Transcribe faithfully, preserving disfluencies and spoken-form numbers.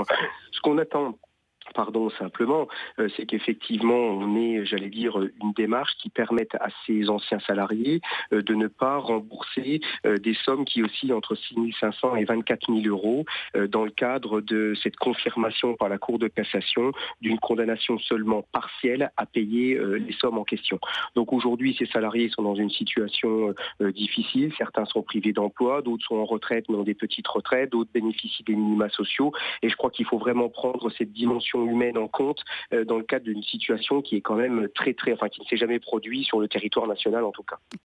quoi. Ce qu'on attend, pardon, simplement, euh, c'est qu'effectivement, on ait, j'allais dire, une démarche qui permette à ces anciens salariés euh, de ne pas rembourser euh, des sommes qui oscillent entre six mille cinq cents et vingt-quatre mille euros euh, dans le cadre de cette confirmation par la Cour de cassation d'une condamnation seulement partielle à payer euh, les sommes en question. Donc aujourd'hui, ces salariés sont dans une situation euh, difficile. Certains sont privés d'emploi, d'autres sont en retraite mais ont des petites retraites, d'autres bénéficient des minima sociaux. Et je crois qu'il faut vraiment prendre cette dimension humaine en compte euh, dans le cadre d'une situation qui est quand même très très, enfin qui ne s'est jamais produite sur le territoire national en tout cas.